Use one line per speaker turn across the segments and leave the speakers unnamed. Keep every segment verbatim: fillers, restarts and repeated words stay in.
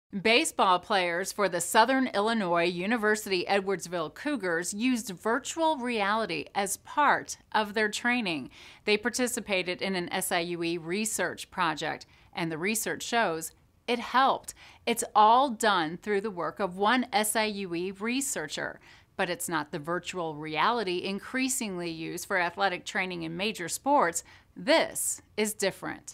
Baseball players for the Southern Illinois University Edwardsville Cougars used virtual reality as part of their training. They participated in an S I U E research project, and the research shows it helped. It's all done through the work of one S I U E researcher. But it's not the virtual reality increasingly used for athletic training in major sports. This is different.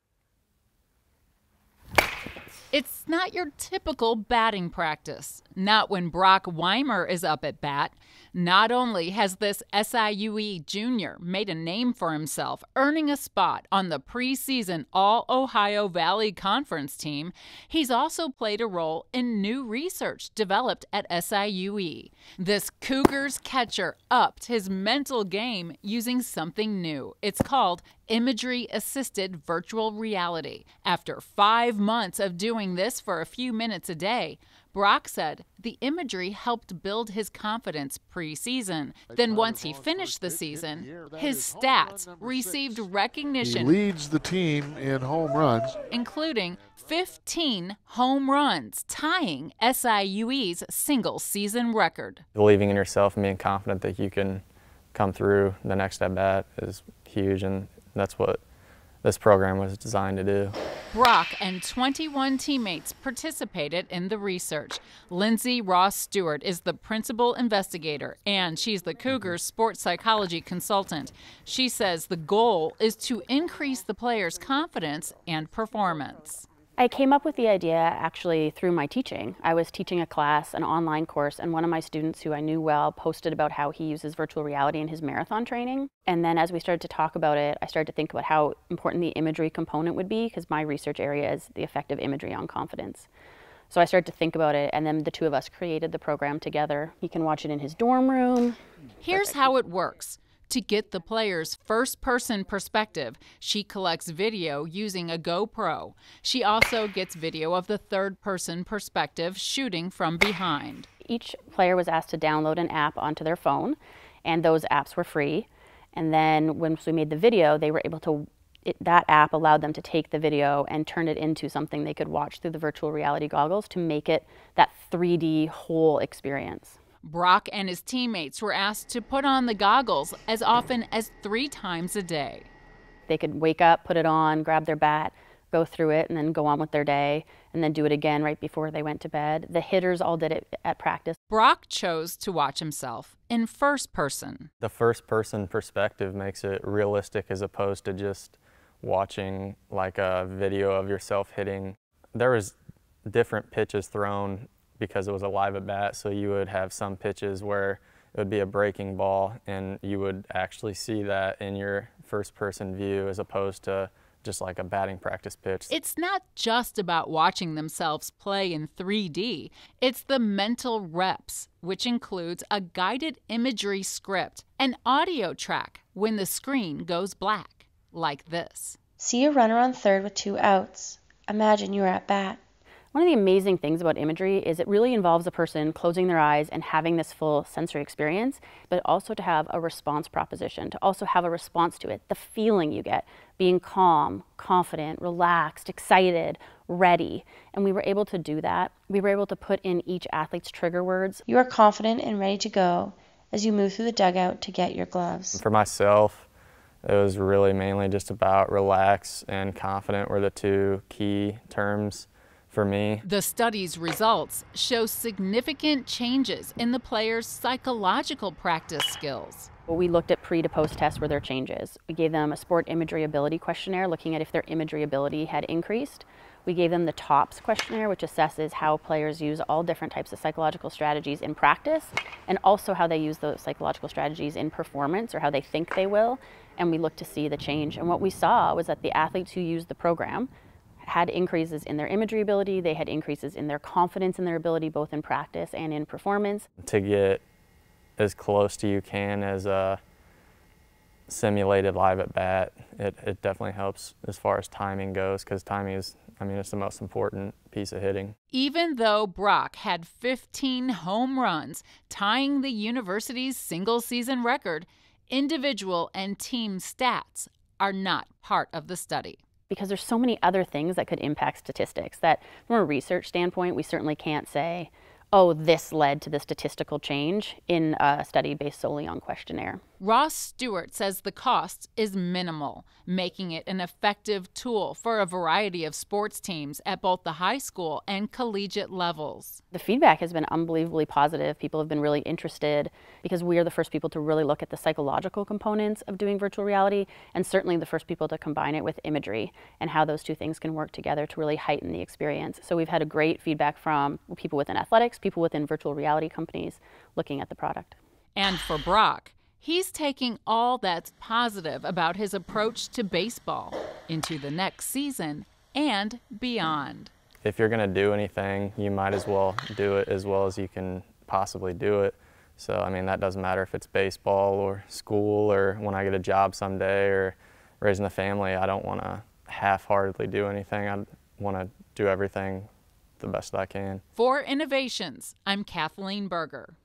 It's not your typical batting practice. Not when Brock Weimer is up at bat. Not only has this S I U E junior made a name for himself, earning a spot on the preseason All-Ohio Valley Conference team, he's also played a role in new research developed at S I U E. This Cougars catcher upped his mental game using something new. It's called Imagery-Assisted Virtual Reality. After five months of doing this for a few minutes a day, Brock said the imagery helped build his confidence preseason. Then once he finished the season, his stats received recognition.
He leads the team in home runs,
including fifteen home runs, tying S I U E's single-season record.
Believing in yourself and being confident that you can come through the next at-bat is huge, and that's what this program was designed to do.
Brock and twenty-one teammates participated in the research. Lindsay Ross-Stewart is the principal investigator, and she's the Cougars sports psychology consultant. She says the goal is to increase the players' confidence and performance.
I came up with the idea actually through my teaching. I was teaching a class, an online course, and one of my students who I knew well posted about how he uses virtual reality in his marathon training. And then as we started to talk about it, I started to think about how important the imagery component would be, because my research area is the effect of imagery on confidence. So I started to think about it, and then the two of us created the program together. He can watch it in his dorm room.
Here's how it works. To get the player's first-person perspective, she collects video using a GoPro. She also gets video of the third-person perspective shooting from behind.
Each player was asked to download an app onto their phone, and those apps were free. And then once we made the video, they were able to, it, that app allowed them to take the video and turn it into something they could watch through the virtual reality goggles to make it that three D whole experience.
Brock and his teammates were asked to put on the goggles as often as three times a day.
They could wake up, put it on, grab their bat, go through it, and then go on with their day, and then do it again right before they went to bed. The hitters all did it at practice.
Brock chose to watch himself in first person.
The first person perspective makes it realistic as opposed to just watching like a video of yourself hitting. There was different pitches thrown because it was a live at bat, so you would have some pitches where it would be a breaking ball and you would actually see that in your first person view as opposed to just like a batting practice pitch.
It's not just about watching themselves play in three D. It's the mental reps, which includes a guided imagery script, an audio track when the screen goes black, like this.
See a runner on third with two outs. Imagine you're at bat.
One of the amazing things about imagery is it really involves a person closing their eyes and having this full sensory experience, but also to have a response proposition, to also have a response to it, the feeling you get, being calm, confident, relaxed, excited, ready. And we were able to do that. We were able to put in each athlete's trigger words.
You are confident and ready to go as you move through the dugout to get your gloves.
For myself, it was really mainly just about relax and confident were the two key terms for me.
The study's results show significant changes in the players' psychological practice skills.
We looked at pre to post tests were their changes. We gave them a sport imagery ability questionnaire looking at if their imagery ability had increased. We gave them the TOPS questionnaire, which assesses how players use all different types of psychological strategies in practice and also how they use those psychological strategies in performance or how they think they will. And we looked to see the change. And what we saw was that the athletes who used the program had increases in their imagery ability, they had increases in their confidence in their ability both in practice and in performance.
To get as close to you can as a simulated live at bat, it, it definitely helps as far as timing goes, because timing is, I mean, it's the most important piece of hitting.
Even though Brock had fifteen home runs, tying the university's single-season record, individual and team stats are not part of the study.
because there's so many other things that could impact statistics that from a research standpoint, we certainly can't say, oh, this led to the statistical change in a study based solely on questionnaire.
Ross-Stewart says the cost is minimal, making it an effective tool for a variety of sports teams at both the high school and collegiate levels.
The feedback has been unbelievably positive. People have been really interested because we are the first people to really look at the psychological components of doing virtual reality, and certainly the first people to combine it with imagery and how those two things can work together to really heighten the experience. So we've had a great feedback from people within athletics, people within virtual reality companies looking at the product.
And for Brock, he's taking all that's positive about his approach to baseball into the next season and beyond.
If you're going to do anything, you might as well do it as well as you can possibly do it. So, I mean, that doesn't matter if it's baseball or school or when I get a job someday or raising a family. I don't want to half-heartedly do anything. I want to do everything the best I can.
For Innovations, I'm Kathleen Berger.